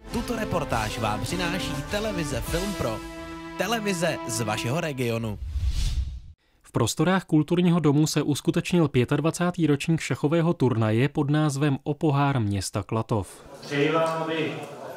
Tuto reportáž vám přináší televize Film Pro. Televize z vašeho regionu. V prostorách kulturního domu se uskutečnil 25. ročník šachového turnaje pod názvem O pohár města Klatov. Přeji vám, aby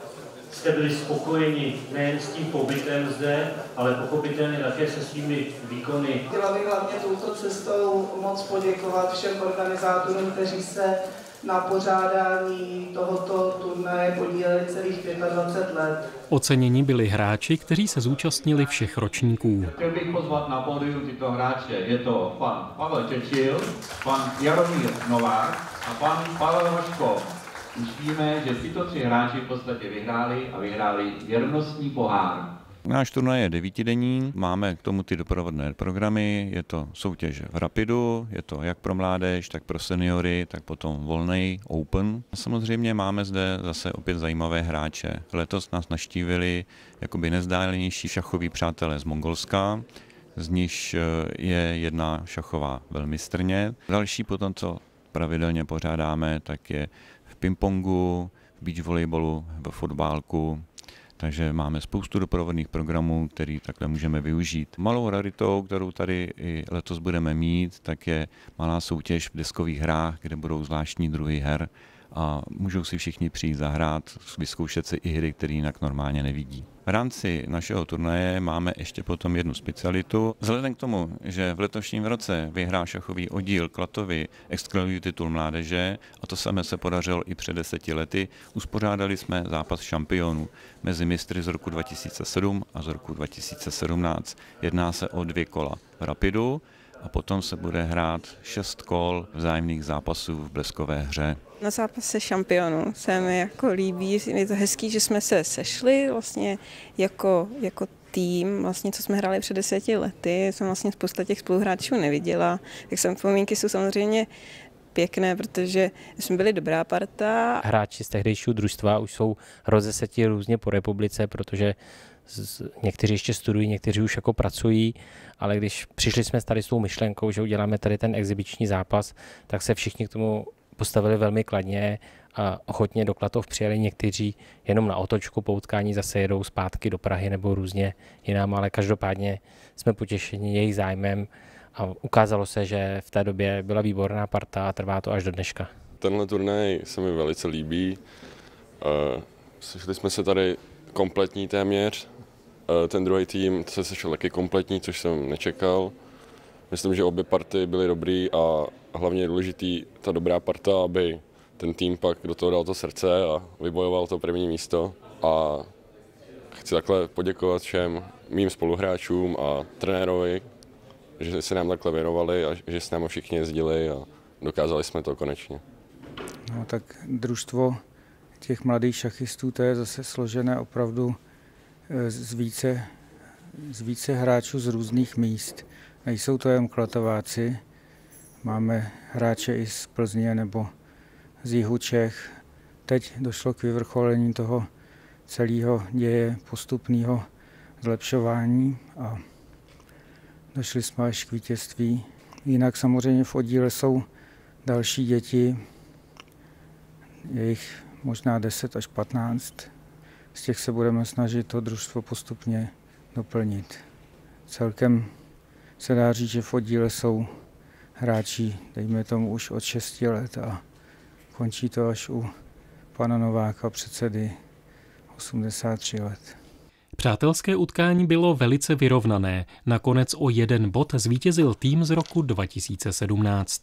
jste byli spokojeni nejen s tím pobytem zde, ale pochopitelně také se svými výkony. Chtěla bych hlavně touto cestou moc poděkovat všem organizátorům, kteří se na pořádání tohoto turnaje podíleli celých 25 let. Oceněni byli hráči, kteří se zúčastnili všech ročníků. Chtěl bych pozvat na pódium tyto hráče. Je to pan Pavel Čečil, pan Jaromír Novák a pan Pavel Hoško. Už víme, že tyto tři hráči v podstatě vyhráli věrnostní pohár. Náš turnaj je 9denní, máme k tomu ty doprovodné programy, je to soutěž v Rapidu, je to jak pro mládež, tak pro seniory, tak potom volnej, open. Samozřejmě máme zde zase opět zajímavé hráče. Letos nás navštívili jakoby nezdálenější šachoví přátelé z Mongolska, z nichž je jedna šachová velmistrně. Další potom, co pravidelně pořádáme, tak je v pingpongu, v beach volejbolu, v fotbálku. Takže máme spoustu doprovodných programů, který takhle můžeme využít. Malou raritou, kterou tady i letos budeme mít, tak je malá soutěž v deskových hrách, kde budou zvláštní druhy her a můžou si všichni přijít zahrát, vyzkoušet si i hry, které jinak normálně nevidí. V rámci našeho turnaje máme ještě potom jednu specialitu. Vzhledem k tomu, že v letošním roce vyhrál šachový oddíl Klatovy exkluzivní titul mládeže, a to samé se podařilo i před 10 lety, uspořádali jsme zápas šampionů mezi mistry z roku 2007 a z roku 2017. Jedná se o 2 kola v Rapidu a potom se bude hrát 6 kol vzájemných zápasů v bleskové hře. Na zápase šampionů se mi jako líbí, je to hezký, že jsme se sešli vlastně jako tým, vlastně, co jsme hráli před 10 lety, jsem vlastně spousta těch spoluhráčů neviděla, tak vzpomínky jsou samozřejmě pěkné, protože jsme byli dobrá parta. Hráči z tehdejšího družstva už jsou rozeseti různě po republice, protože někteří ještě studují, někteří už jako pracují, ale když přišli jsme tady s tou myšlenkou, že uděláme tady ten exibiční zápas, tak se všichni k tomu postavili velmi kladně a ochotně do Klatov přijeli, někteří jenom na otočku po utkání zase jedou zpátky do Prahy nebo různě jinam, ale každopádně jsme potěšeni jejich zájmem a ukázalo se, že v té době byla výborná parta a trvá to až do dneška. Tenhle turnaj se mi velice líbí. Sešli jsme se tady kompletní téměř. Ten druhý tým se sešel taky kompletní, což jsem nečekal. Myslím, že obě party byly dobrý a hlavně je důležitý ta dobrá parta, aby ten tým pak do toho dal to srdce a vybojoval to první místo. A chci takhle poděkovat všem mým spoluhráčům a trenérovi, že se nám takhle věnovali a že s námi všichni jezdili a dokázali jsme to konečně. No, tak družstvo těch mladých šachistů, to je zase složené opravdu z více hráčů z různých míst. Nejsou to jen Klatováci, máme hráče i z Plzně nebo z jihu Čech. Teď došlo k vyvrcholení toho celého děje postupného zlepšování a došli jsme až k vítězství. Jinak samozřejmě v oddíle jsou další děti, je jich možná 10 až 15. Z těch se budeme snažit to družstvo postupně doplnit. Celkem se dá říct, že v oddíle jsou hráči, dejme tomu, už od 6 let a končí to až u pana Nováka, předsedy, 83 let. Přátelské utkání bylo velice vyrovnané. Nakonec o 1 bod zvítězil tým z roku 2017.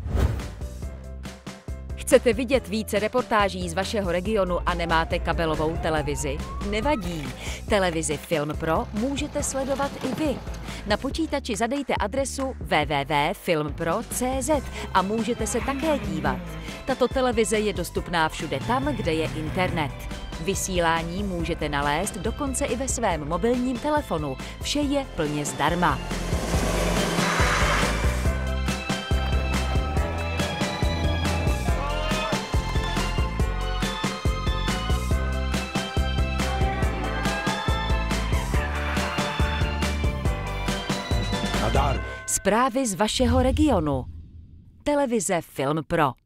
Chcete vidět více reportáží z vašeho regionu a nemáte kabelovou televizi? Nevadí. Televizi Film Pro můžete sledovat i vy. Na počítači zadejte adresu www.filmpro.cz a můžete se také dívat. Tato televize je dostupná všude tam, kde je internet. Vysílání můžete nalézt dokonce i ve svém mobilním telefonu. Vše je plně zdarma. Zprávy z vašeho regionu. Televize Film Pro.